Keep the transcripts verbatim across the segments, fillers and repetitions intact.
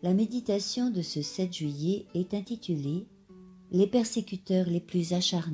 La méditation de ce sept juillet est intitulée « Les persécuteurs les plus acharnés ».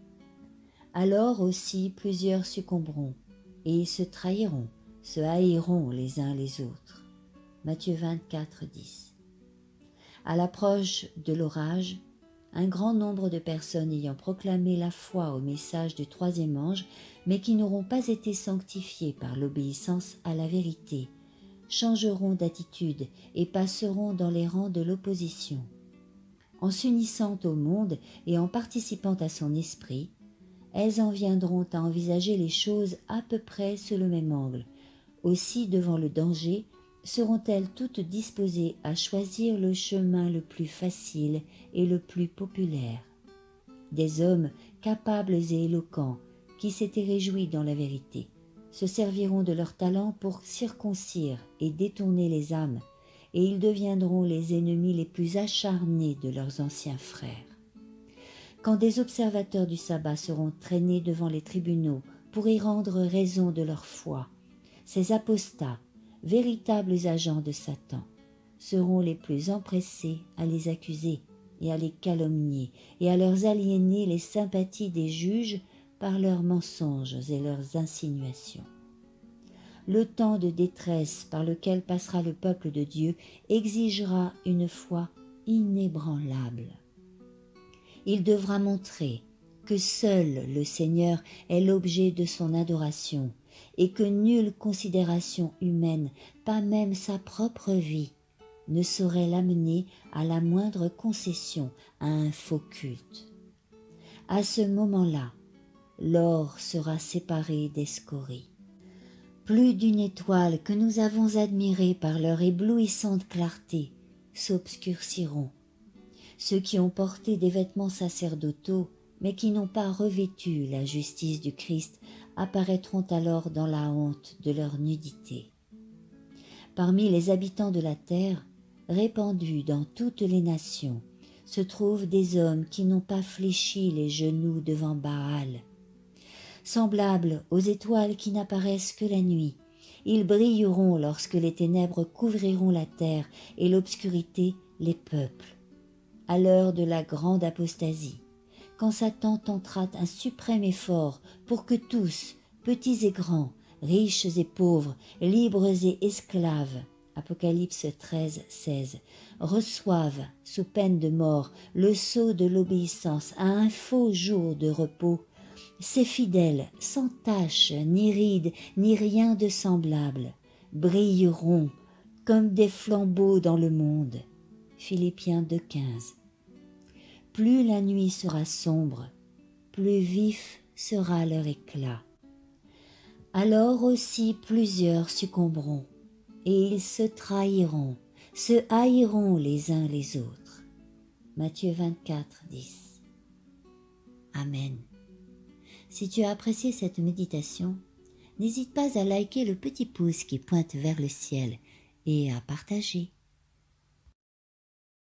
Alors aussi plusieurs succomberont, et se trahiront, se haïront les uns les autres. Matthieu vingt-quatre, dix. À l'approche de l'orage, un grand nombre de personnes ayant proclamé la foi au message du troisième ange, mais qui n'auront pas été sanctifiées par l'obéissance à la vérité, changeront d'attitude et passeront dans les rangs de l'opposition. En s'unissant au monde et en participant à son esprit, elles en viendront à envisager les choses à peu près sous le même angle. Aussi, devant le danger, seront-elles toutes disposées à choisir le chemin le plus facile et le plus populaire. Des hommes capables et éloquents, qui s'étaient réjouis dans la vérité, se serviront de leur talent pour circoncire et détourner les âmes, et ils deviendront les ennemis les plus acharnés de leurs anciens frères. Quand des observateurs du sabbat seront traînés devant les tribunaux pour y rendre raison de leur foi, ces apostats, véritables agents de Satan, seront les plus empressés à les accuser et à les calomnier et à leur aliéner les sympathies des juges par leurs mensonges et leurs insinuations. Le temps de détresse par lequel passera le peuple de Dieu exigera une foi inébranlable. Il devra montrer que seul le Seigneur est l'objet de son adoration et que nulle considération humaine, pas même sa propre vie, ne saurait l'amener à la moindre concession à un faux culte. À ce moment-là, l'or sera séparé des scories. Plus d'une étoile que nous avons admirée par leur éblouissante clarté s'obscurciront. Ceux qui ont porté des vêtements sacerdotaux, mais qui n'ont pas revêtu la justice du Christ, apparaîtront alors dans la honte de leur nudité. Parmi les habitants de la terre, répandus dans toutes les nations, se trouvent des hommes qui n'ont pas fléchi les genoux devant Baal. Semblables aux étoiles qui n'apparaissent que la nuit, ils brilleront lorsque les ténèbres couvriront la terre et l'obscurité les peuples. À l'heure de la grande apostasie, quand Satan tentera un suprême effort pour que tous, petits et grands, riches et pauvres, libres et esclaves, Apocalypse treize, seize, reçoivent, sous peine de mort, le sceau de l'obéissance à un faux jour de repos, ces fidèles, sans tache, ni ride, ni rien de semblable, brilleront comme des flambeaux dans le monde. Philippiens deux, quinze. Plus la nuit sera sombre, plus vif sera leur éclat. Alors aussi plusieurs succomberont, et ils se trahiront, se haïront les uns les autres. Matthieu vingt-quatre, dix. Amen. Si tu as apprécié cette méditation, n'hésite pas à liker le petit pouce qui pointe vers le ciel et à partager.